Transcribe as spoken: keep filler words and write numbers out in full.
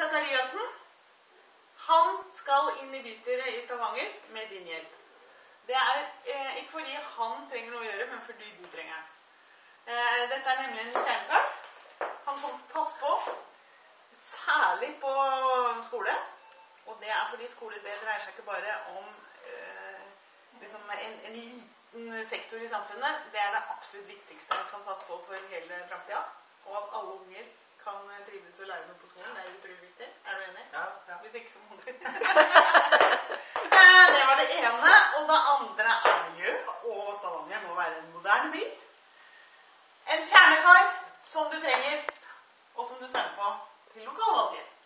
Zakariassen, han skal inn i bystyret i Stavanger med din hjelp. Det er eh, ikke fordi han trenger noe å gjøre, men fordi du trenger den. Eh, dette er nemlig en kjernekar. Han kommer pass på, særlig på skole. Og det er fordi skole det dreier seg ikke bare om eh, liksom en, en liten sektor i samfunnet. Det er det absolutt viktigste man kan satse på for hele fremtiden. Og at alle unger kan trives og lære noe på skolen. Det er utrolig viktig. Er du enig? Ja, ja. Hvis ikke så må du. Det var det ene. Og det andre er jo, og Stavanger må være en moderne by. En kjernekar som du trenger, og som du stemmer på til lokalvalget.